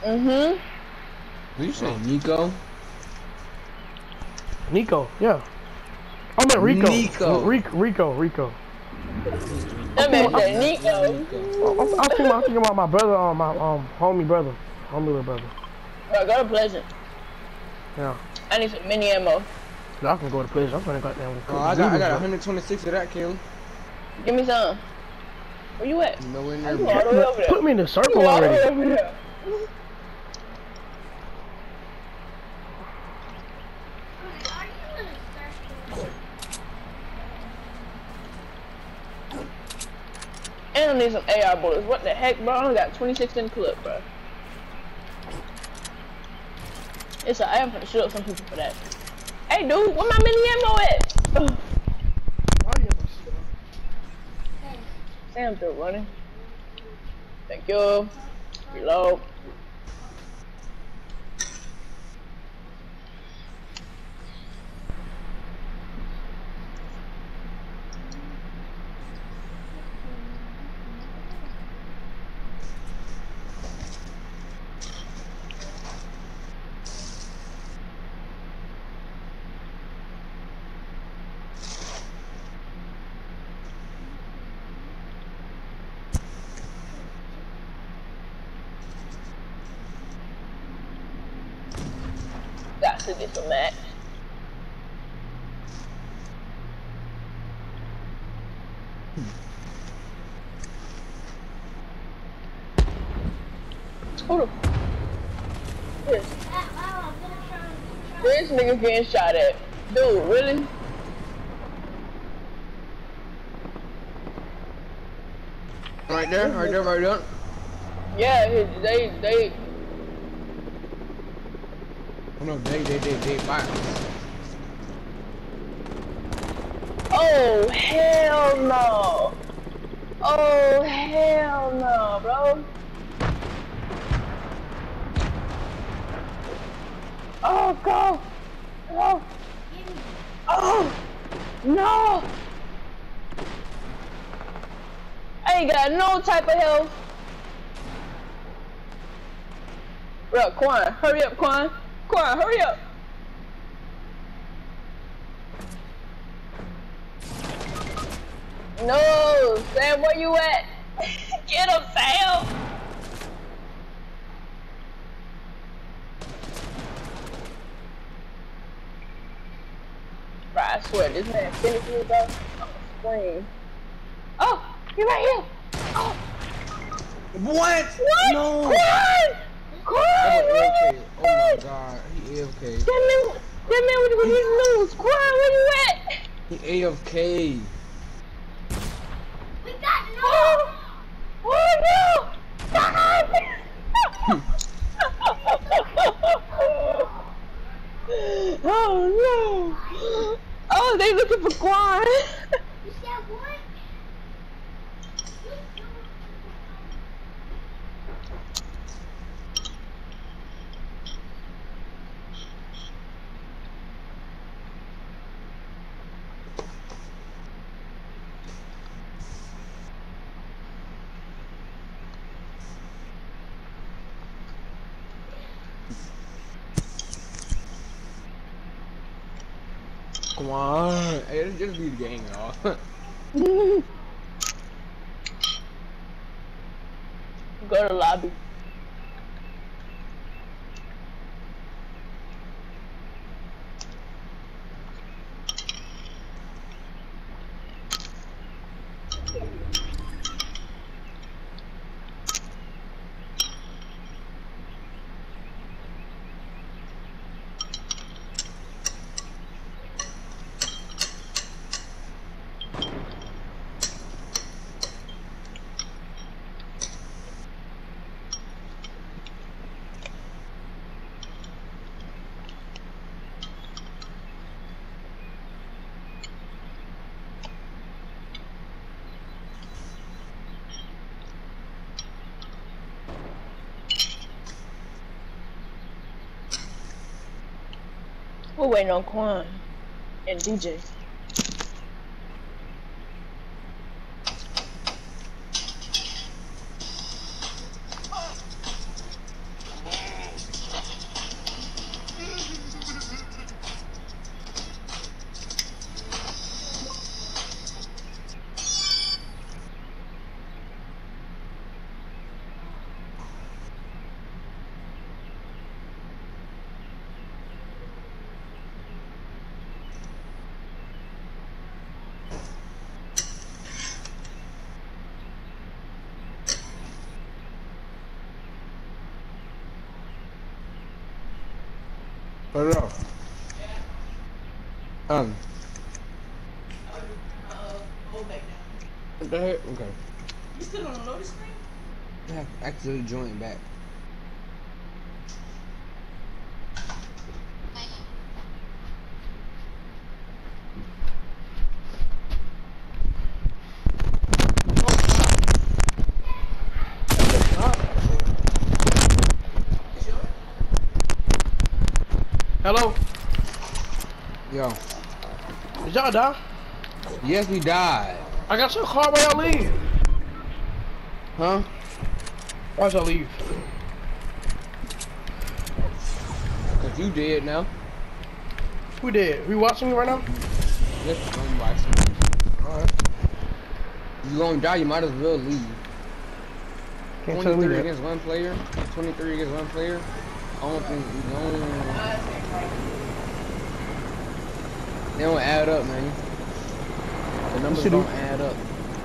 Mm-hmm. Did you say Nico? Nico, yeah. I meant Rico. Nico. Rico. That man Not said Nico. I'm thinking about my brother, my homie little brother. Bro, go to Pleasant. Yeah. I need some mini ammo. So I can go to Pleasant. I'm gonna go down. Oh, I got 126 of that, Kim. Give me some. Where you at? Nowhere near You me. all the way over there. Put me in the circle You all the way already. over there. And I need some AR bullets. What the heck, bro? I only got 26 in the clip, bro. I am gonna shoot up some people for that. Hey, dude, where my mini ammo at? Sam still running. Thank you. Reload. Got to get some match. Hold up. This nigga getting shot at. Dude, really? Right there. Yeah, they. Oh no, they fire. Oh, hell no. Oh, hell no, bro. Oh, go. Go. Oh, no. I ain't got no type of health. Bro, Quan, hurry up, Quan. Quan, hurry up. No, Sam, where you at? Get him, Sam. Bro, I swear, this man finished me, bro. I'm gonna scream. Oh, you're right here. Oh. What? What? No. Quan! Oh my god, he AFK. That man with his news. Quan, where you at? He AFK. We got no. Oh no! Stop! Oh no! Oh, they looking for Quan. You said what? Come on. Hey, just be the game, y'all. Go to lobby. We're waiting on Quan and DJ. Hold on. What the heck? Okay. You still on the loading screen? Yeah, actually join back. Hello? Yo. Did y'all die? Yes, we died. I got your car. Why y'all leave? Huh? Why'd y'all leave? Cause you dead now. Who did? We watching me right now? Yes, I'm watching. Alright. You gonna die, you might as well leave. Can't tell me 23 that. against one player. 23 against one player. I don't think we don't. They don't add up, man. The numbers Yes, you do. don't add up.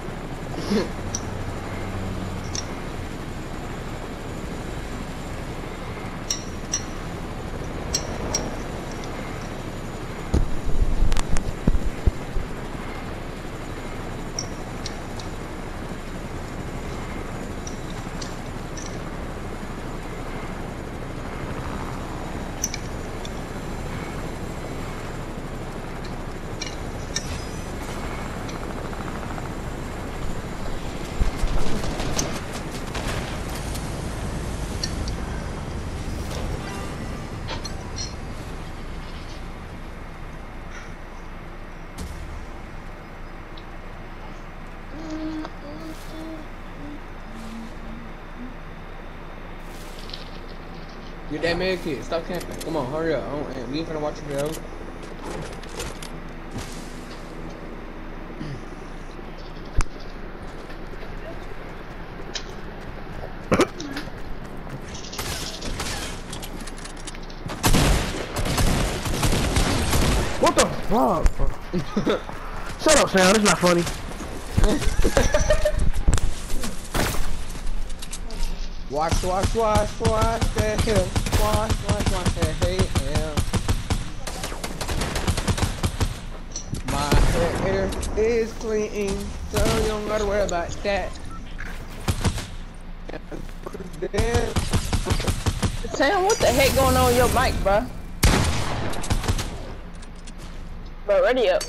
Get that med kit. Stop camping. Come on, hurry up. We ain't finna watch your video. What the fuck? Shut up, Sam. It's not funny. Watch the hell. Watch the hell. My hair is clean, so you don't gotta worry about that. Sam, what the heck going on with your mic, bro? Bro, ready up.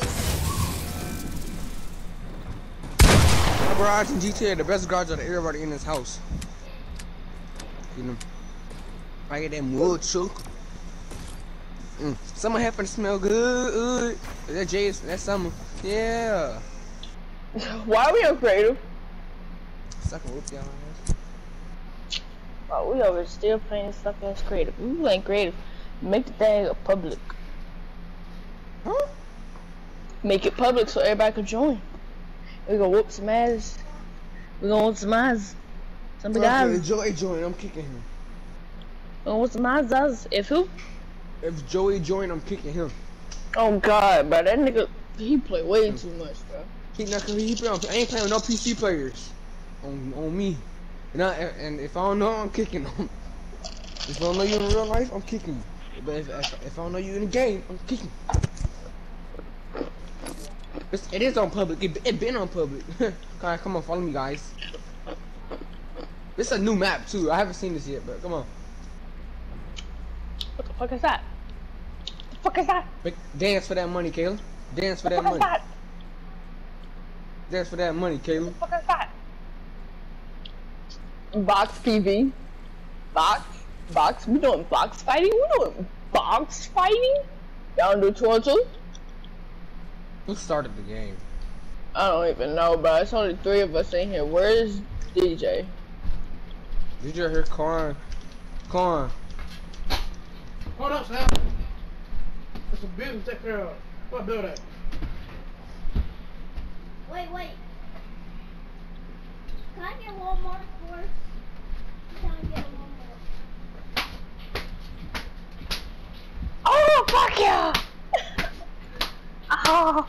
My garage in GTA, the best garage out of everybody in this house. You know, I get that wood chook. Someone happen to smell good. That Jay's, that's summer. Yeah. Why are we on creative? Suck a whoop y'all ass. Oh, we over still playing stuff as creative. We playing creative. Make the thing public. Huh? Make it public so everybody can join. We gonna whoop some ass. We gonna whoop some ass. Some big Okay, ass. Joey join, I'm kicking him. We gonna whoop some ass. If who? If Joey join, I'm kicking him. Oh God, bro, that nigga, he play way too much, bro. He not cause he play on, I ain't playing with no PC players. On me. And if I don't know, I'm kicking him. If I don't know you in real life, I'm kicking you. But if I don't know you in the game, I'm kicking you. It is on public. It been on public. Alright, come on, follow me, guys. This is a new map too. I haven't seen this yet, but come on. What the fuck is that? What the fuck is that? Dance for that money, Kayla. Dance for that money. That? Dance for that money, Kayla. What the fuck is that? Box PV. Box. We doing box fighting? We doing box fighting? Y'all do 2-on-2? Who started the game? I don't even know, bro. It's only 3 of us in here. Where's DJ? Did you hear Corn? Hold up, Sam. There's some business to take care of. What build that? Wait. Can I get one more first? Can I get one more? Oh, fuck yeah! Oh.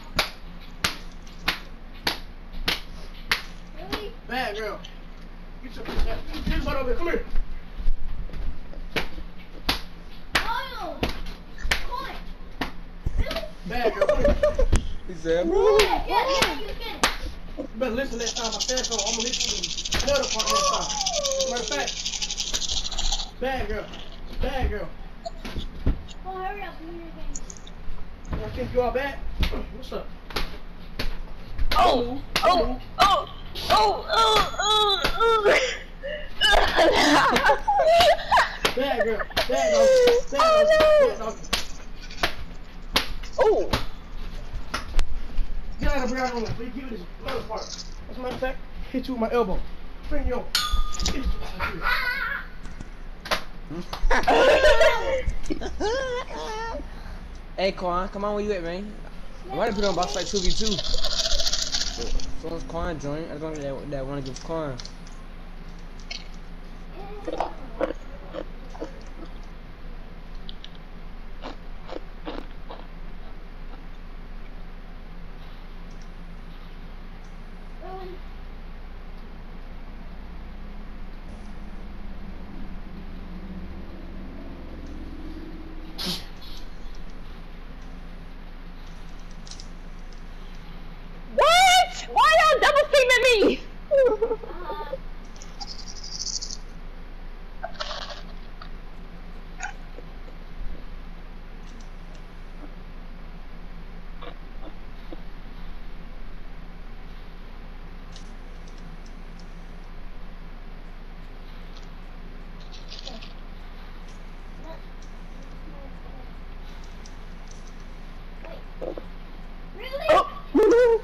Really? Bad girl. Get your butt over here. Come here. Oh! He said, Yeah, bro. yeah, you can. You better listen next time I say so. I'm gonna listen to you. Another part next time. Matter of fact, bad girl. Bad girl. Oh, hurry up, we need a game. I think you all bad. What's up? Oh, oh, oh, oh, oh, oh. Bad girl. Bad dog. Bad dog. Bad dog. Oh, Get out of the brown room. Let me give you this other part. As a matter of fact, hit you with my elbow. Bring you on. Hey, Quan, come on, where you at, man? Why did you put on box like 2v2? So once Quan joined, I don't know that want to give Quan. what? Why y'all double teaming me? Really? Oh.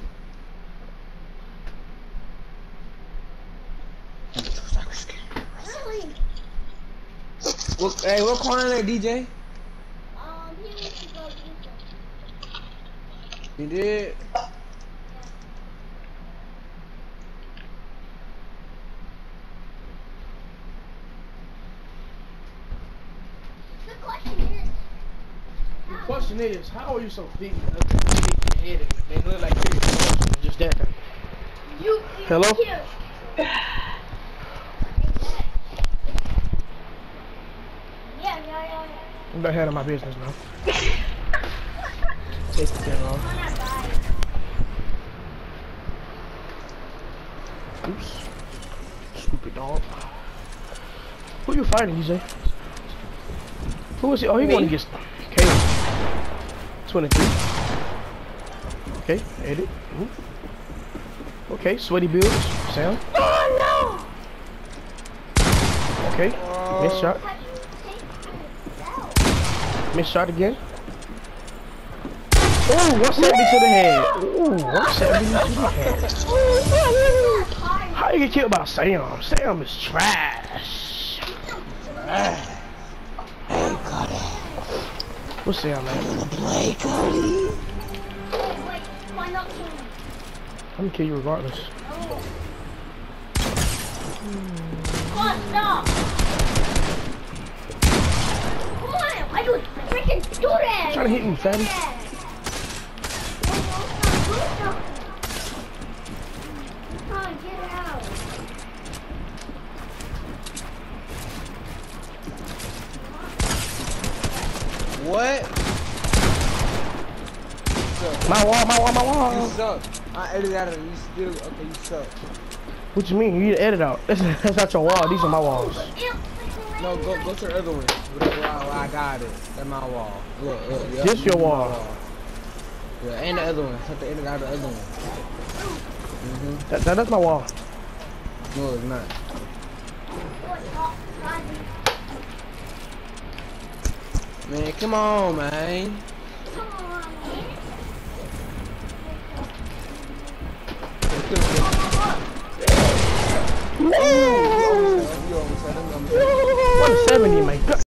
Really? Hey, what Quan at, DJ? He needs to go do something. He did. The question is, The question is, how are you so big and ugly and thick and headed? They look like you're just that thing. you Hello? Here. Yeah. I'm not handling my business now. Take the thing off. Come on, guys. Oops. Stupid dog. Who you fighting, DJ? Who is he? Oh, he won against Caleb. 23. Okay, edit. Ooh. Okay, sweaty builds. Sam. Oh Okay. Missed shot. How do you take yourself? Missed shot again. Oh, 170 to the head. Ooh, 170 to the head. How you get killed by Sam? Sam is trash. What's Sam, man? Wait, find out soon. I'm gonna kill you regardless. Come on, stop. Come on, I do freaking do that. Trying to hit me, fatty. Come on, get it out. What? My wall. You suck. I edited out of it. You still, okay, you suck. What you mean? You need to edit out. That's not your wall. These are my walls. No, go to the other one. Where I got it. That's my wall. Look. Yeah, This your my wall. Yeah, and the other one. Have to edit out the other one. That's my wall. No, it's not. Man, come on, man. Come on, man. You almost said it. 170, man.